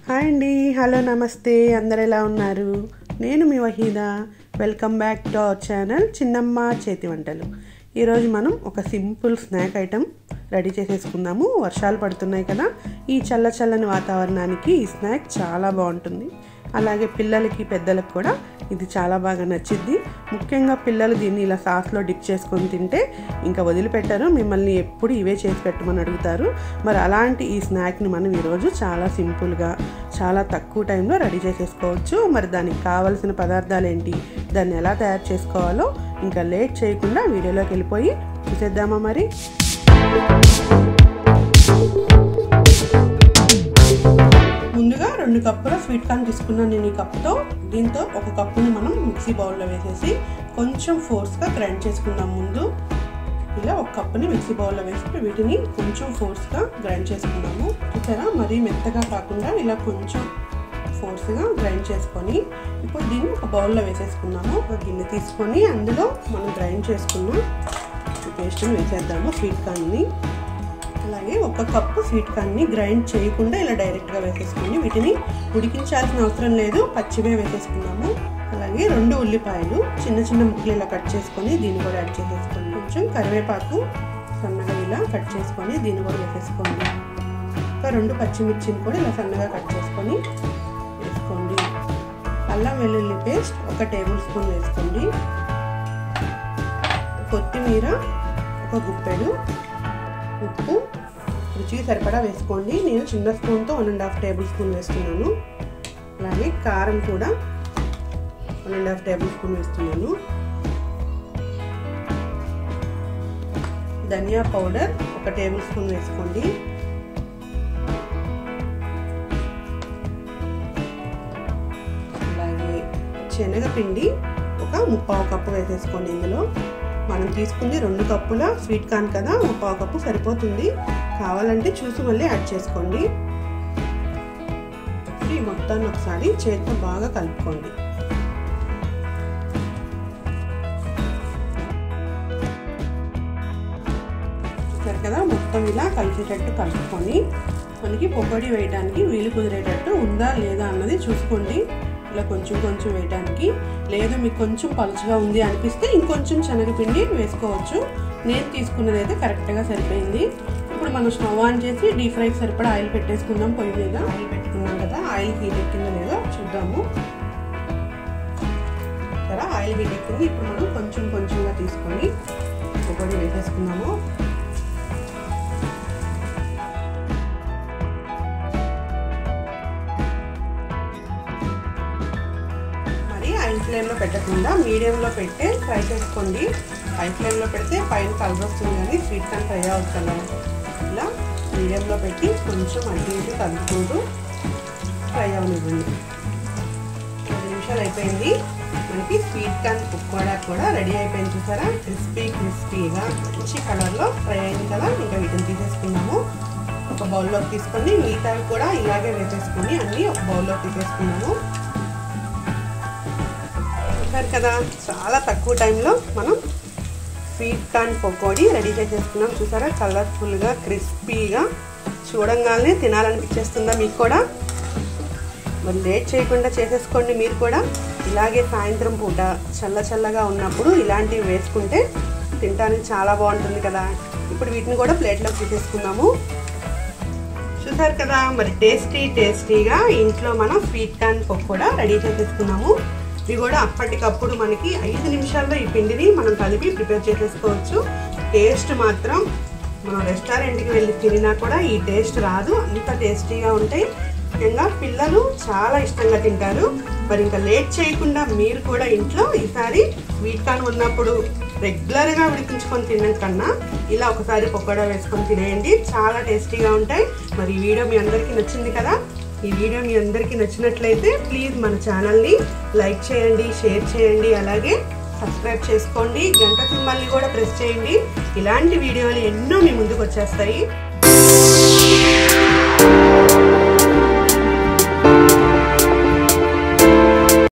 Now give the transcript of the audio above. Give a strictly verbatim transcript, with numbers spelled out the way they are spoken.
Hi అండి, hello నమస్తే, అందరు ఎలా ఉన్నారు? నేను మీ Waheeda. Welcome back to our channel Chinnamma Cheti వంటలు. ఈరోజు మనం ఒక సింపుల్ స్నాక్ ఐటెం రెడీ చేసేసుకుందాము. వర్షాలు పడుతున్నాయి కదా, ఈ చల్ల చల్లని వాతావరణానికి ఈ స్నాక్ చాలా బాగుంటుంది. అలాగే పిల్లలకి పెద్దలకు కూడా ఇది చాలా బాగా నచ్చిద్ది. ముఖ్యంగా పిల్లలు దీన్ని ఇలా సాస్లో డిప్ చేసుకొని తింటే ఇంకా వదిలిపెట్టారు, మిమ్మల్ని ఎప్పుడు ఇవే చేసి పెట్టమని అడుగుతారు. మరి అలాంటి ఈ స్నాక్ని మనం ఈరోజు చాలా సింపుల్గా చాలా తక్కువ టైంలో రెడీ చేసేసుకోవచ్చు. మరి దానికి కావాల్సిన పదార్థాలు ఏంటి, దాన్ని ఎలా తయారు చేసుకోవాలో ఇంకా లేట్ చేయకుండా వీడియోలోకి వెళ్ళిపోయి చూసేద్దామా. మరి ముందుగా రెండు కప్పుల స్వీట్ కార్న్ తీసుకున్నాను నేను ఈ కప్తో. దీంతో ఒక కప్పుని మనం మిక్సీ బౌల్లో వేసేసి కొంచెం ఫోర్స్గా గ్రైండ్ చేసుకుందాం. ముందు ఇలా ఒక కప్పుని మిక్సీ బౌల్లో వేసి వీటిని కొంచెం ఫోర్స్గా గ్రైండ్ చేసుకుందాము. చూసారా, మరీ మెత్తగా కాకుండా ఇలా కొంచెం ఫోర్స్గా గ్రైండ్ చేసుకొని ఇప్పుడు దీన్ని ఒక బౌల్లో వేసేసుకున్నాము. ఒక గిన్నె తీసుకొని అందులో మనం గ్రైండ్ చేసుకున్న పేస్ట్ని వేసేద్దాము, స్వీట్ కార్న్ని. అలాగే ఒక కప్పు స్వీట్ కార్న్ని గ్రైండ్ చేయకుండా ఇలా డైరెక్ట్గా వేసేసుకొని వీటిని ఉడికించాల్సిన అవసరం లేదు, పచ్చివే వేసేసుకున్నాము. అలాగే రెండు ఉల్లిపాయలు చిన్న చిన్న ముక్కలు ఇలా కట్ చేసుకొని దీన్ని కూడా యాడ్ చేసేసుకోండి. కొంచెం కరివేపాకు సన్నగా ఇలా కట్ చేసుకొని దీన్ని కూడా వేసేసుకోండి. ఇంకా రెండు పచ్చిమిర్చిని కూడా ఇలా సన్నగా కట్ చేసుకొని వేసుకోండి. అల్లం వెల్లుల్లి పేస్ట్ ఒక టేబుల్ స్పూన్ వేసుకోండి. కొత్తిమీర ఒక గుప్పెడు, ఉప్పు రుచికి సరిపడా వేసుకోండి. నేను చిన్న స్పూన్తో one and half tablespoon వేస్తున్నాను. అలాగే కారం కూడా one and half tablespoon వేస్తున్నాను. ధనియా పౌడర్ ఒక టేబుల్ స్పూన్ వేసుకోండి. అలాగే శనగపిండి ఒక ముప్పావు కప్పు వేసేసుకోండి. ఇందులో మనం తీసుకుంది రెండు కప్పుల స్వీట్ కార్న్ కదా, ముప్పావు కప్పు సరిపోతుంది. కావాలంటే చూసి మళ్ళీ యాడ్ చేసుకోండి. ఈ మొత్తాన్ని ఒకసారి చేతితో బాగా కలుపుకోండి. చూసారు కదా, మొత్తం ఇలా కలిసేటట్టు కలుపుకొని మనకి పకోడీ వేయడానికి వీలు కుదిరేటట్టు ఉందా లేదా అన్నది చూసుకోండి. ఇలా కొంచెం కొంచెం వేయడానికి, లేదు మీకు కొంచెం పలుచగా ఉంది అనిపిస్తే ఇంకొంచెం శనగపిండి వేసుకోవచ్చు. నేను తీసుకున్నది అయితే కరెక్ట్గా సరిపోయింది. ఇప్పుడు మనం స్టవ్ ఆన్ చేసి డీప్ ఫ్రైకి సరిపడా ఆయిల్ పెట్టేసుకుందాం. పొయ్యి మీద ఆయిల్ పెట్టుకున్నాం కదా, ఆయిల్ హీట్ ఎక్కిందో లేదో చూద్దాము. సరే, ఆయిల్ హీట్ ఎక్కింది. ఇప్పుడు మనం కొంచెం కొంచెంగా తీసుకొని పకోడీ వేసేసుకున్నాము. హై ఫ్లేమ్లో పెట్టకుండా మీడియంలో పెట్టే ఫ్రై చేసుకోండి. హై ఫ్లేమ్లో పెడితే పైన కలర్ వస్తుంది కానీ స్వీట్ కార్న్ ఫ్రై అవుతుంది. ఇలా మీడియంలో పెట్టి కొంచెం అడ్డు ఇటు కలుపుకుంటూ ఫ్రై అవనివ్వండి. రెండు నిమిషాలు అయిపోయింది. మనకి స్వీట్ కార్న్ పకోడా కూడా రెడీ అయిపోయింది. చూసారా, క్రిస్పీ క్రిస్పీగా మంచి కలర్లో ఫ్రై అయింది కదా. ఇంకా వీటిని తీసేసుకున్నాము. ఒక బౌల్లోకి తీసుకొని మిగతావి కూడా ఇలాగే వేసేసుకొని అన్నీ ఒక బౌల్లోకి తీసేసుకున్నాము. కదా, చాలా తక్కువ టైంలో మనం స్వీట్ కార్న్ పకోడీ రెడీ చేసేసుకున్నాం. చూసారా, కలర్ఫుల్గా క్రిస్పీగా చూడంగానే తినాలనిపించేస్తుందా మీకు కూడా? మరి లేట్ చేయకుండా చేసేసుకోండి మీరు కూడా. ఇలాగే సాయంత్రం పూట చల్ల చల్లగా ఉన్నప్పుడు ఇలాంటివి వేసుకుంటే తినడానికి చాలా బాగుంటుంది కదా. ఇప్పుడు వీటిని కూడా ప్లేట్లోకి తీసేసుకున్నాము. చూసారు కదా, మరి టేస్టీ టేస్టీగా ఇంట్లో మనం స్వీట్ కార్న్ పకోడా రెడీ చేసేసుకున్నాము. ఇవి కూడా అప్పటికప్పుడు మనకి ఐదు నిమిషాల్లో ఈ పిండిని మనం కలిపి ప్రిపేర్ చేసేసుకోవచ్చు. టేస్ట్ మాత్రం మనం రెస్టారెంట్కి వెళ్ళి తినినా కూడా ఈ టేస్ట్ రాదు, అంత టేస్టీగా ఉంటాయి. ముఖ్యంగా పిల్లలు చాలా ఇష్టంగా తింటారు. మరి ఇంకా లేట్ చేయకుండా మీరు కూడా ఇంట్లో ఈసారి స్వీట్ కార్న్ ఉన్నప్పుడు రెగ్యులర్గా ఉడికించుకొని తినడం కన్నా ఇలా ఒకసారి పకోడా వేసుకొని తినేయండి, చాలా టేస్టీగా ఉంటాయి. మరి ఈ వీడియో మీ అందరికీ నచ్చింది కదా. ఈ వీడియో మీ అందరికీ నచ్చినట్లయితే ప్లీజ్ మన ఛానల్ని లైక్ చేయండి, షేర్ చేయండి, అలాగే సబ్స్క్రైబ్ చేసుకోండి. గంట సింబల్ని కూడా ప్రెస్ చేయండి. ఇలాంటి వీడియోలు ఎన్నో మీ ముందుకు వచ్చేస్తాయి.